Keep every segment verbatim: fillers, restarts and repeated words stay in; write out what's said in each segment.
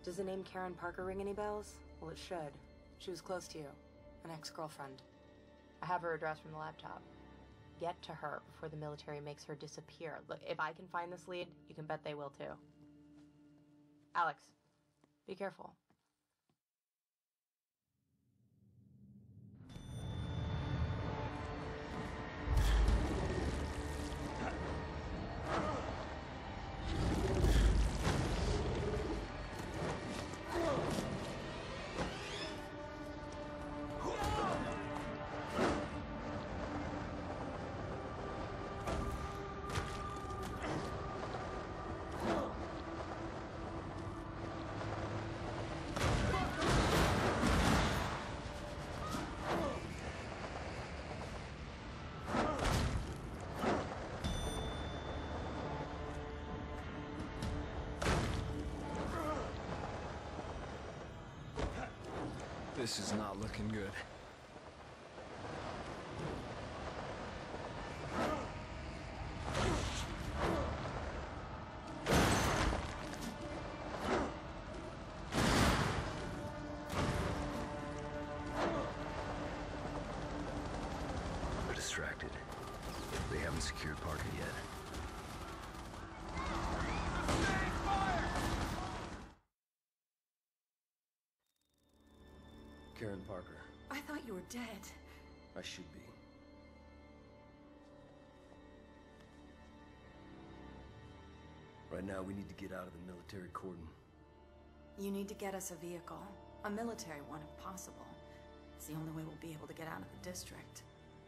Does the name Karen Parker ring any bells? Well, it should. She was close to you. An ex-girlfriend. I have her address from the laptop. Get to her before the military makes her disappear. Look, if I can find this lead, you can bet they will too. Alex, be careful. This is not looking good. They're distracted. They haven't secured Parker yet. Karen Parker. I thought you were dead. I should be. Right now, we need to get out of the military cordon. You need to get us a vehicle. A military one, if possible. It's the only way we'll be able to get out of the district.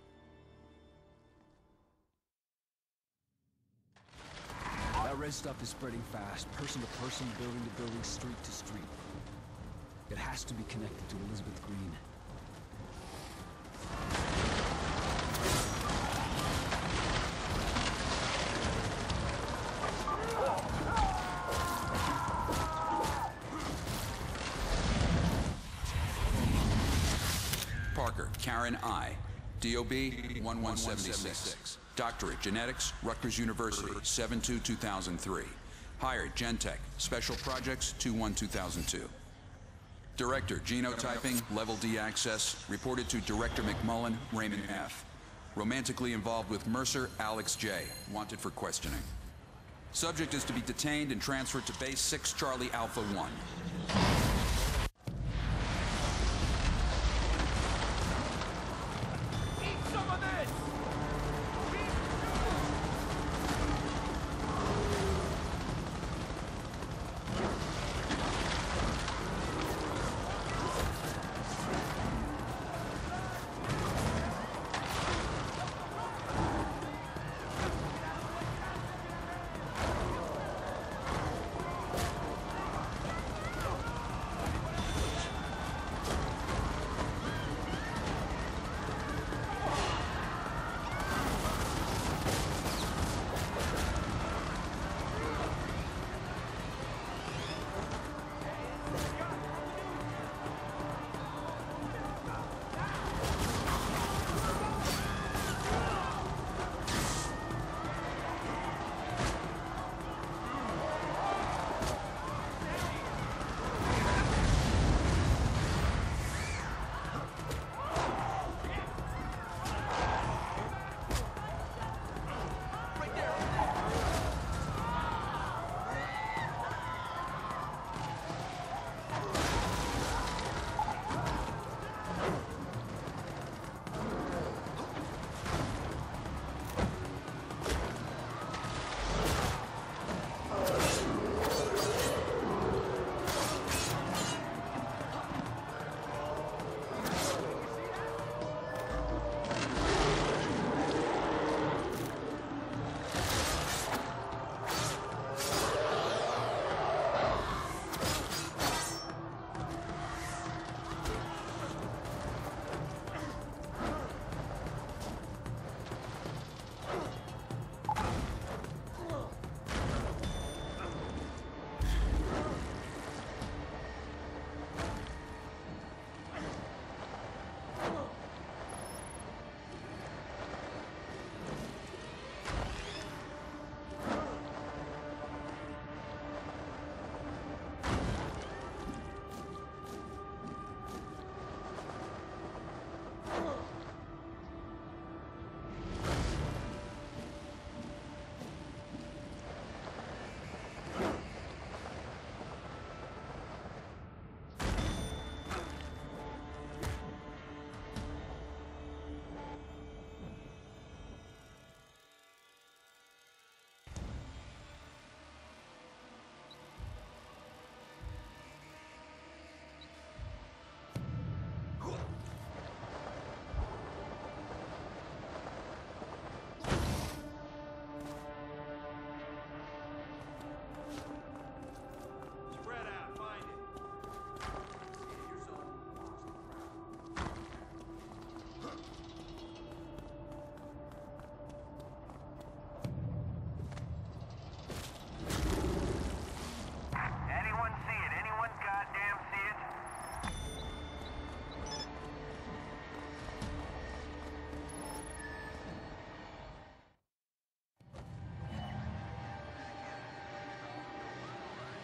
That red stuff is spreading fast. Person to person, building to building, street to street. It has to be connected to Elizabeth Green. Parker, Karen I. D O B one one seven six. Doctorate, Genetics, Rutgers University, seven two two thousand three. Hired, Gentech, Special Projects, two one two thousand two. Director, Genotyping, Level D Access, reported to Director McMullen, Raymond F. Romantically involved with Mercer, Alex J. Wanted for questioning. Subject is to be detained and transferred to Base six Charlie Alpha one.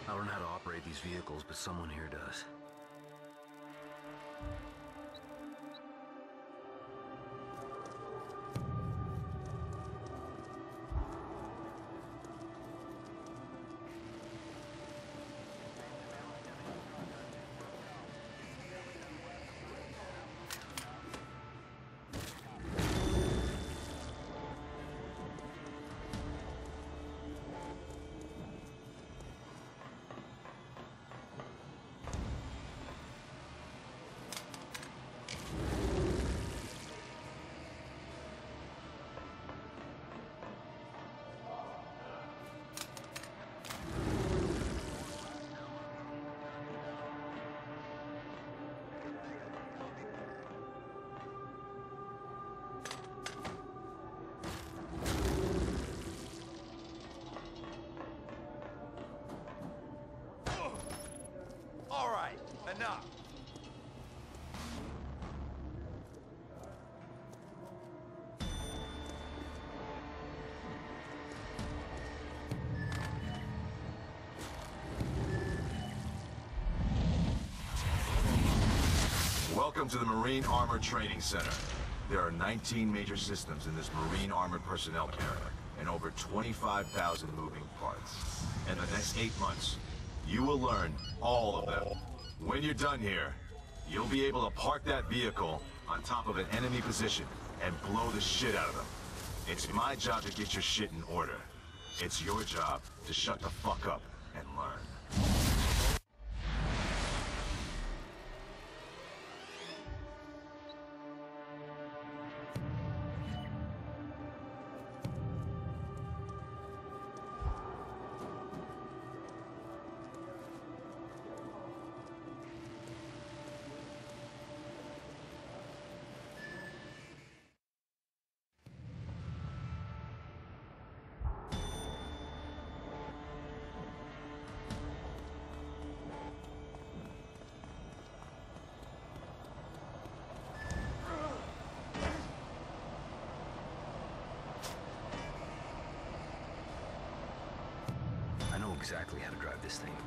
I don't know how to operate these vehicles, but someone here does. All right, enough. Welcome to the Marine Armor Training Center. There are nineteen major systems in this Marine Armored Personnel carrier, and over twenty-five thousand moving parts. In the next eight months, you will learn all of them. When you're done here, you'll be able to park that vehicle on top of an enemy position and blow the shit out of them. It's my job to get your shit in order. It's your job to shut the fuck up and learn. I know exactly how to drive this thing.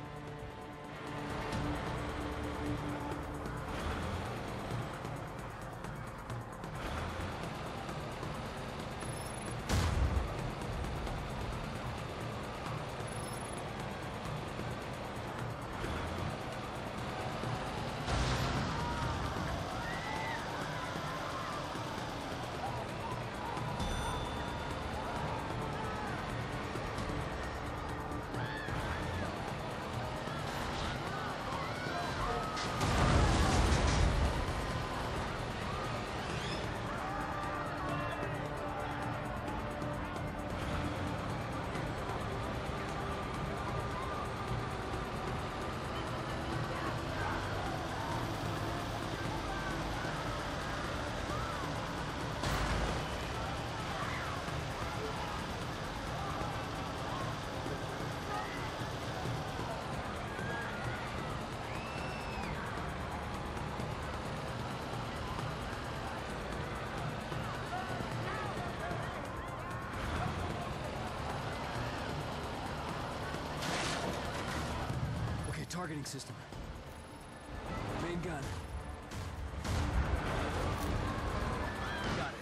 Targeting system. Main gun. Got it.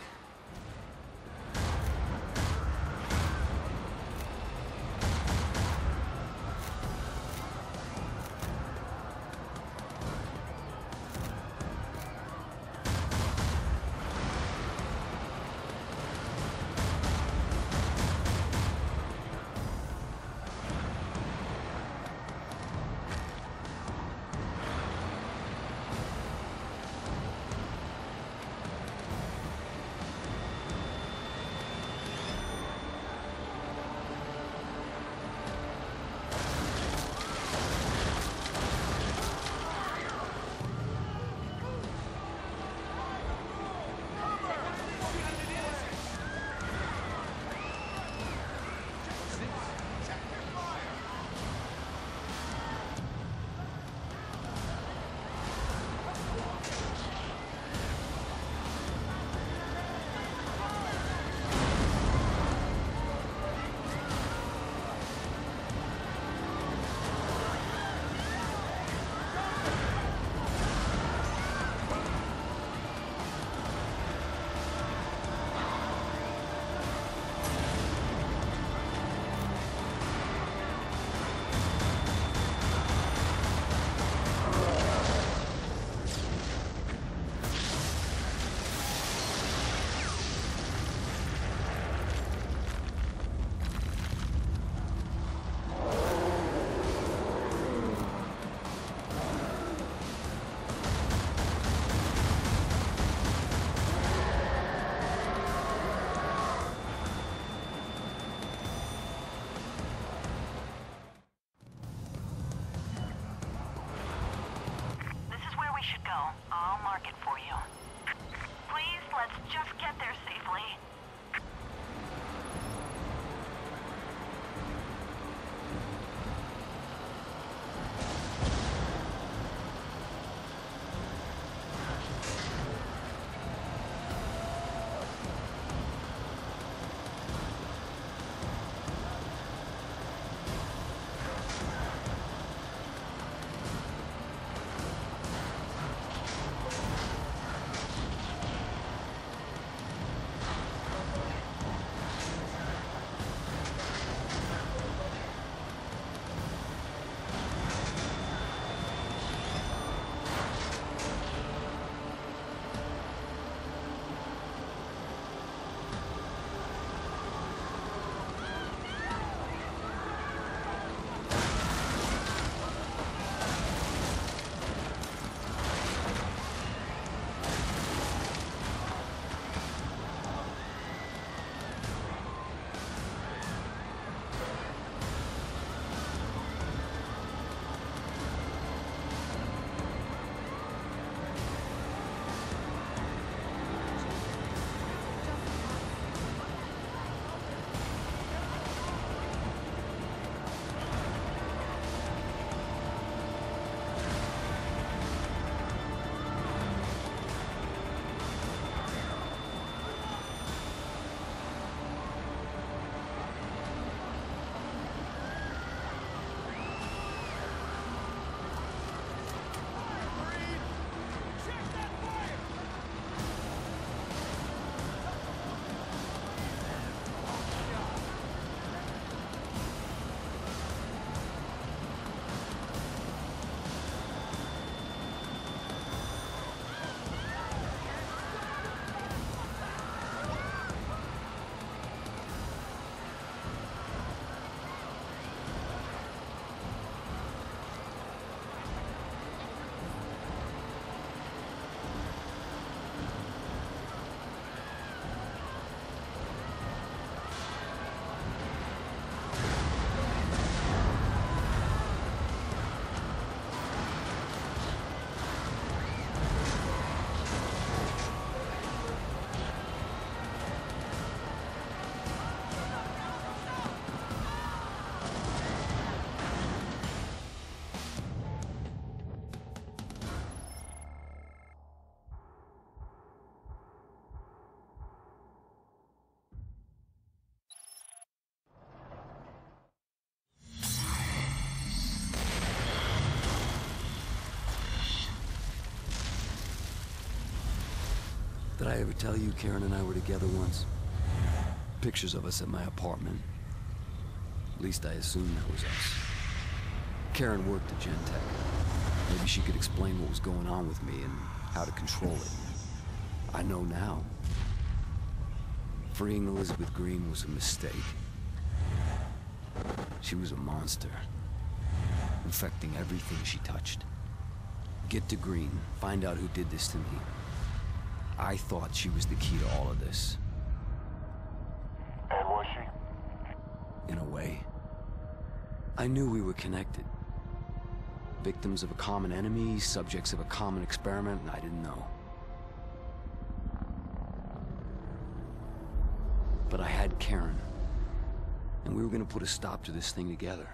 go. I'll mark it for you. Please, let's just get there safely. Did I ever tell you Karen and I were together once? Pictures of us at my apartment. At least I assumed that was us. Karen worked at Gentek. Maybe she could explain what was going on with me and how to control it. I know now. Freeing Elizabeth Green was a mistake. She was a monster, infecting everything she touched. Get to Green, find out who did this to me. I thought she was the key to all of this. And was she? In a way. I knew we were connected. Victims of a common enemy, subjects of a common experiment, and I didn't know. But I had Karen, and we were gonna put a stop to this thing together.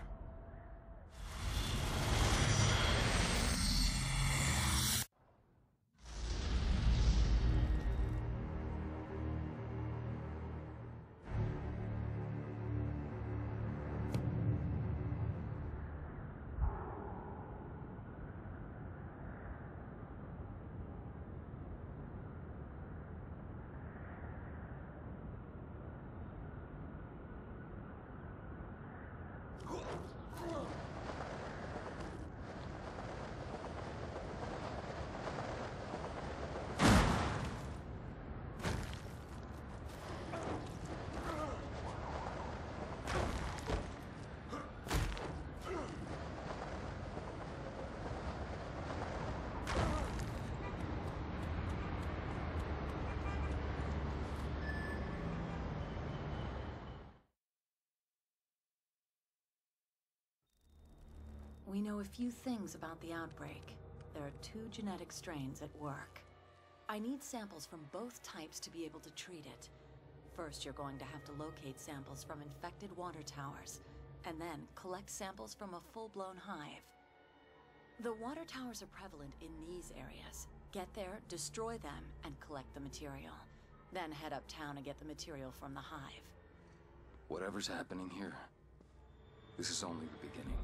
We know a few things about the outbreak. there are two genetic strains at work. I need samples from both types to be able to treat it. First, you're going to have to locate samples from infected water towers, and then collect samples from a full-blown hive. The water towers are prevalent in these areas. Get there, destroy them, and collect the material. Then head uptown and get the material from the hive. Whatever's happening here, this is only the beginning.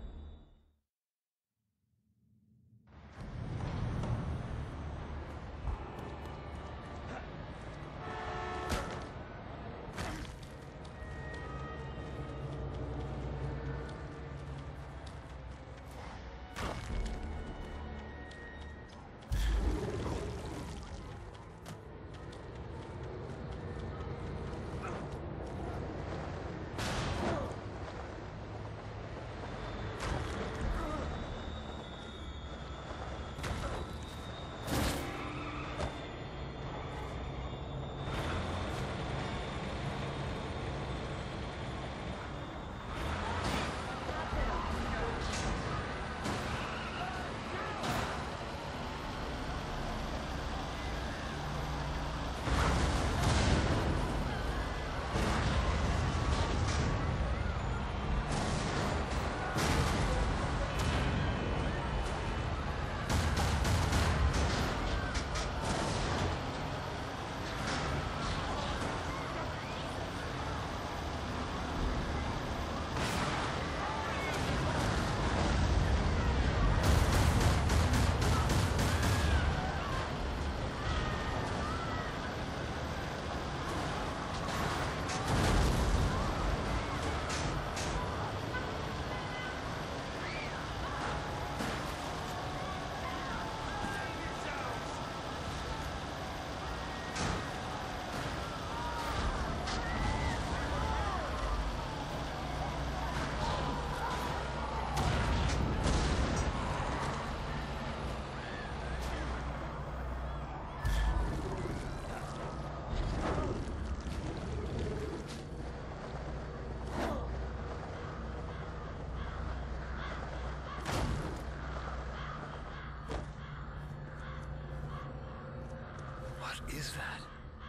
What is that?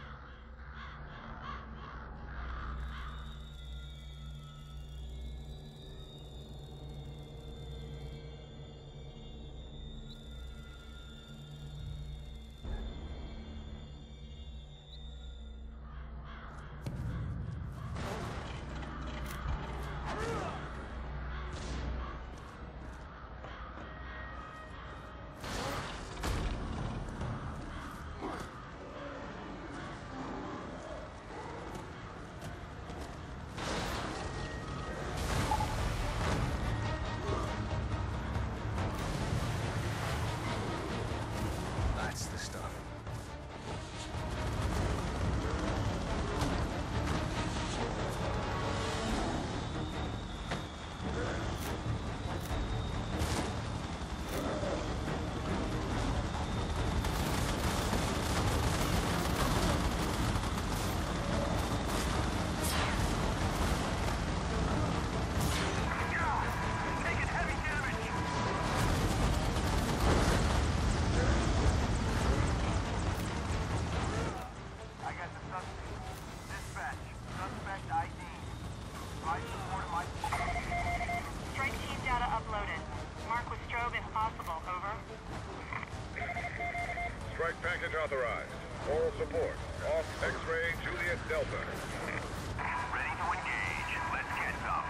That's the stuff. Strike package authorized. Oral support. Off X-ray Juliet Delta. Ready to engage. Let's get some.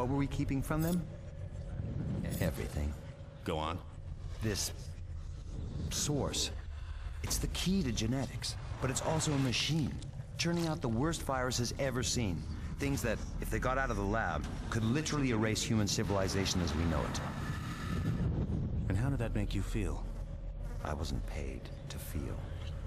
What were we keeping from them? Everything. Go on. This source. It's the key to genetics, but it's also a machine, churning out the worst viruses ever seen. Things that, if they got out of the lab, could literally erase human civilization as we know it. And how did that make you feel? I wasn't paid to feel.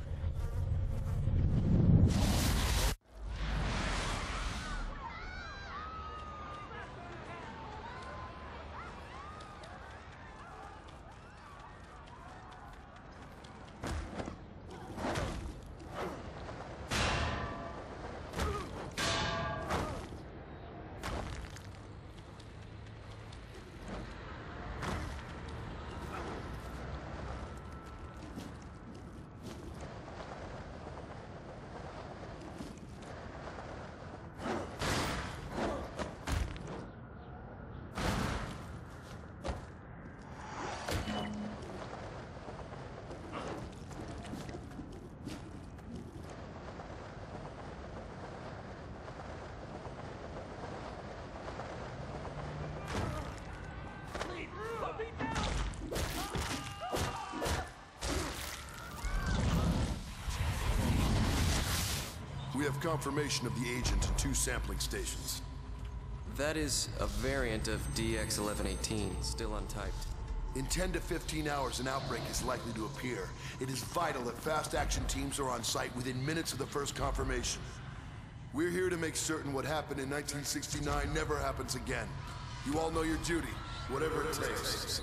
We have confirmation of the agent in two sampling stations. That is a variant of D X eleven eighteen, still untyped. In ten to fifteen hours, an outbreak is likely to appear. It is vital that fast action teams are on site within minutes of the first confirmation. We're here to make certain what happened in nineteen sixty-nine never happens again. You all know your duty, whatever it takes.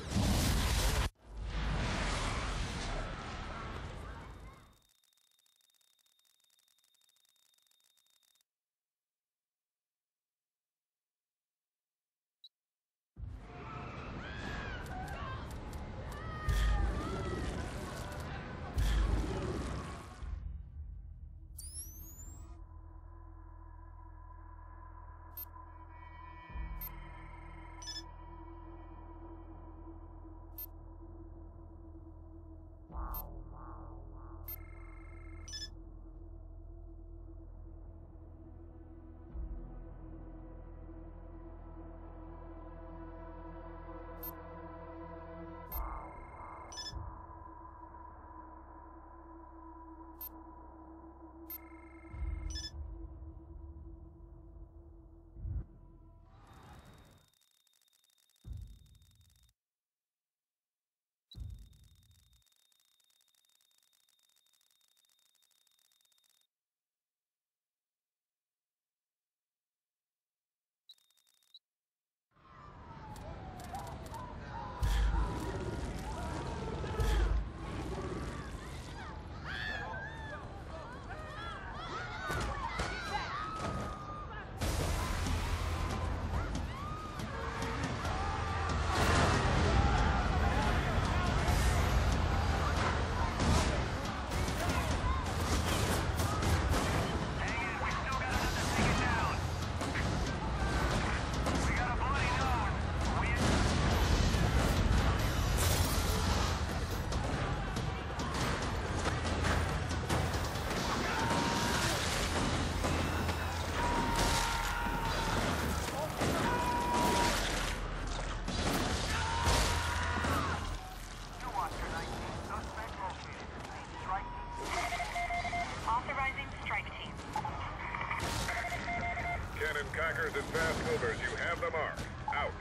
Packers and fast movers, you have the mark. Out.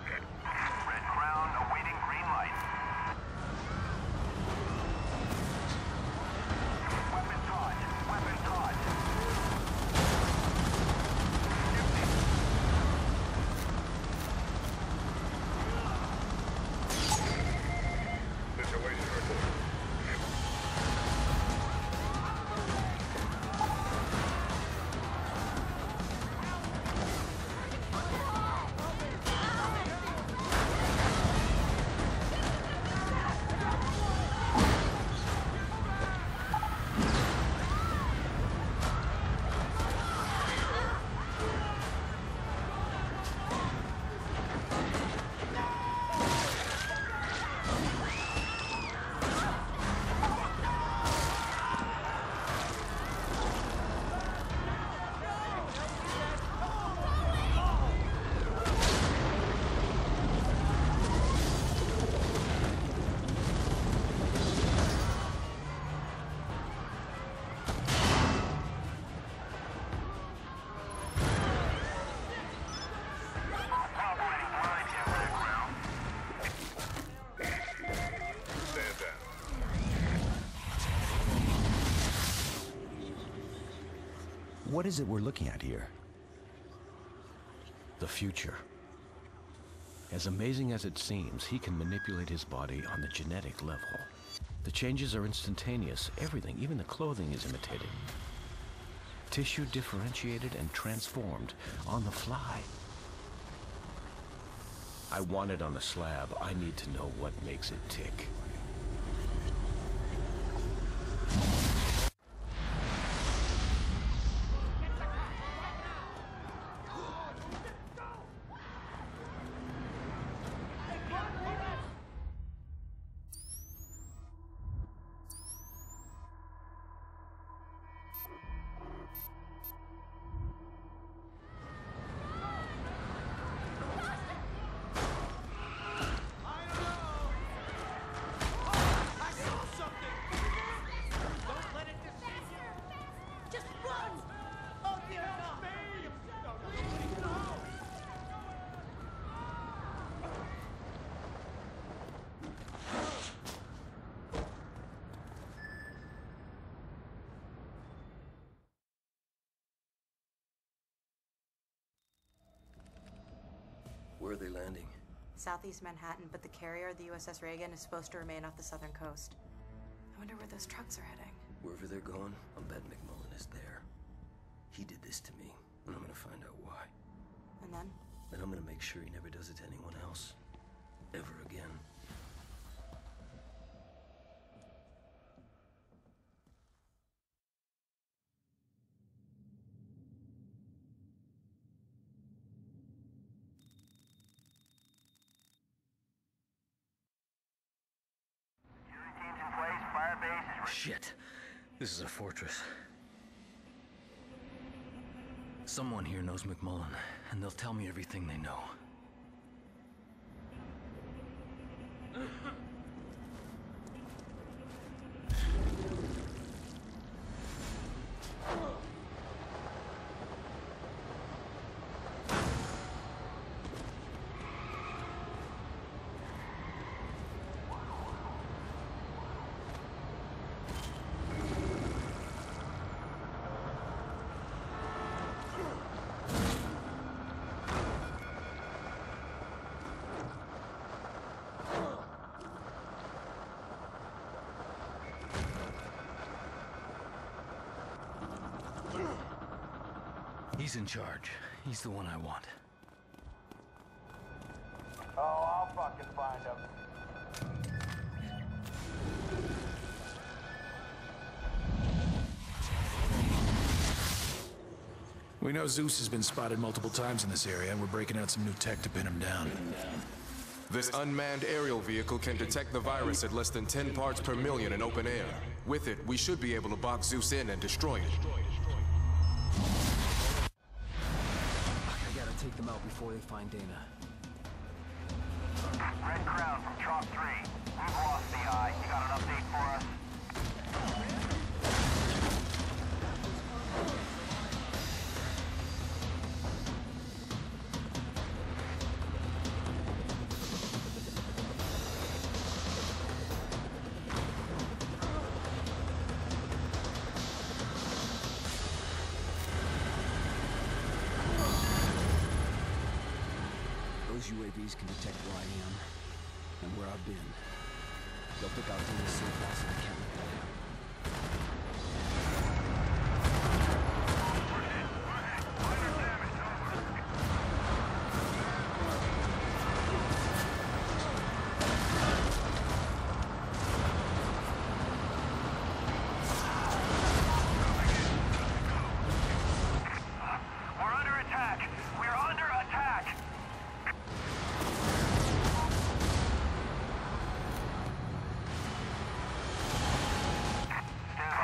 Red Crown awaiting green light. Weapon taught. Weapon taught. Situation report. What is it we're looking at here? The future. As amazing as it seems, he can manipulate his body on the genetic level. The changes are instantaneous. Everything, even the clothing, is imitated. Tissue differentiated and transformed on the fly. I want it on a slab. I need to know what makes it tick. Where are they landing? Southeast Manhattan, but the carrier, the U S S Reagan, is supposed to remain off the southern coast. I wonder where those trucks are heading. Wherever they're going, I'll bet McMullen is there. He did this to me, and I'm gonna find out why. And then? Then I'm gonna make sure he never does it to anyone else. Ever again. Shit. This is a fortress. Someone here knows McMullen, and they'll tell me everything they know. He's in charge. He's the one I want. Oh, I'll fucking find him. We know Zeus has been spotted multiple times in this area, and we're breaking out some new tech to pin him down. This unmanned aerial vehicle can detect the virus at less than ten parts per million in open air. With it, we should be able to box Zeus in and destroy it. I gotta take them out before they find Dana. Red Crown from Chalk three. We've lost the eye. You got an update for us? Those U A Vs can detect where I am and where I've been. They'll pick out Dana's safe house and I can't let that happen. We're under attack. We're under attack. Stand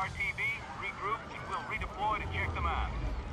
R T B, regroup, and we'll redeploy to check them out.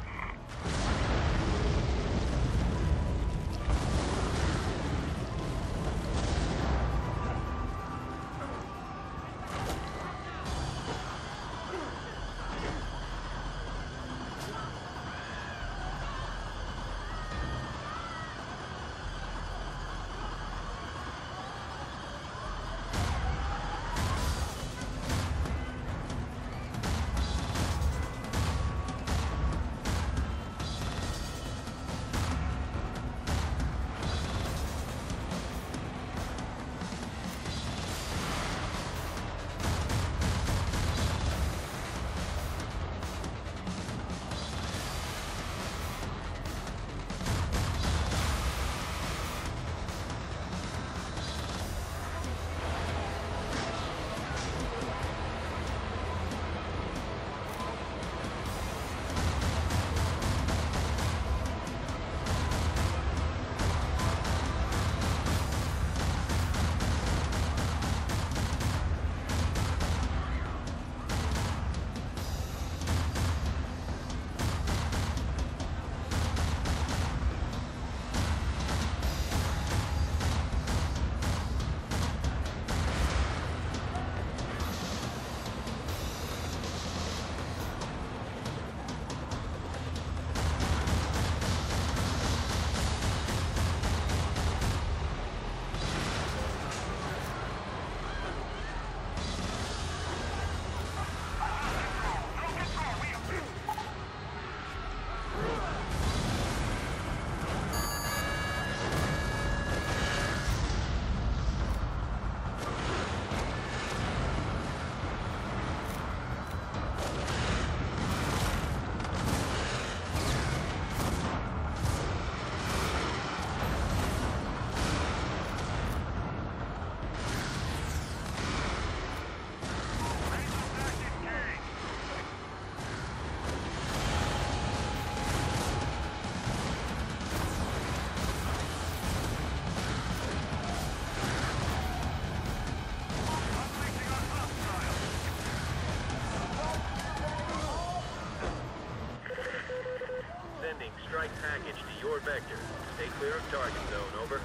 Strike package to your vector. Stay clear of target zone, over.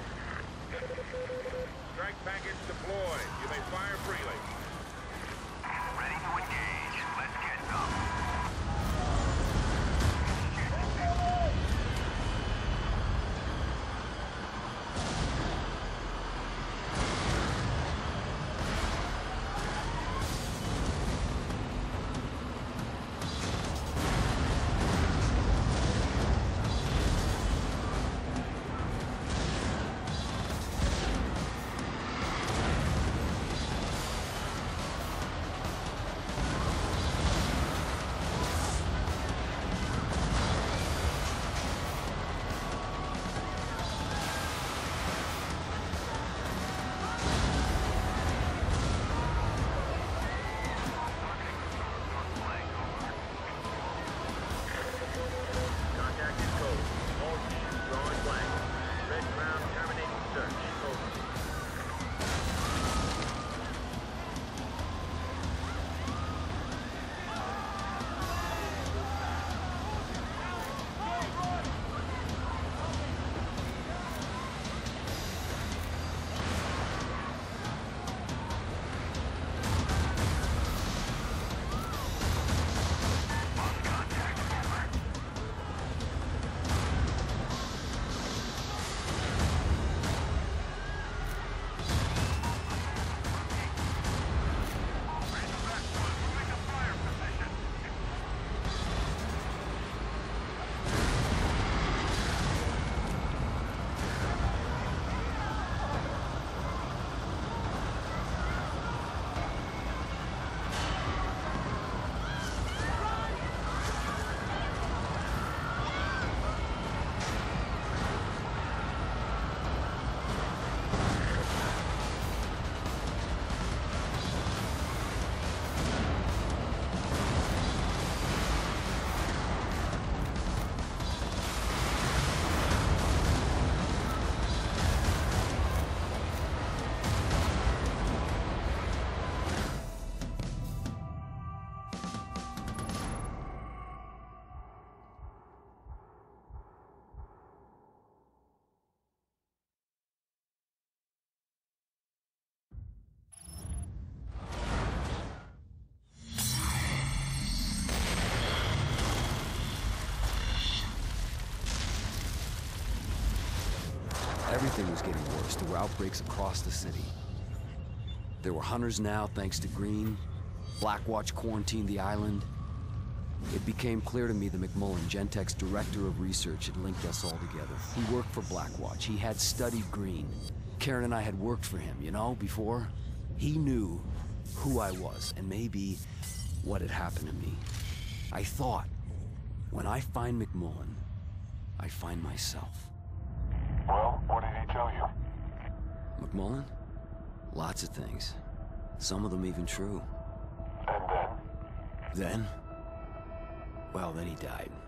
Strike package deployed. You may fire freely. Ready to engage. Let's get some. Everything was getting worse. There were outbreaks across the city. There were hunters now, thanks to Green. Blackwatch quarantined the island. It became clear to me that McMullen, Gentek's director of research, had linked us all together. He worked for Blackwatch. He had studied Green. Karen and I had worked for him, you know, before. He knew who I was, and maybe what had happened to me. I thought, when I find McMullen, I find myself. Well, what did he tell you? McMullen? Lots of things. Some of them even true. And then? Then? Well, then he died.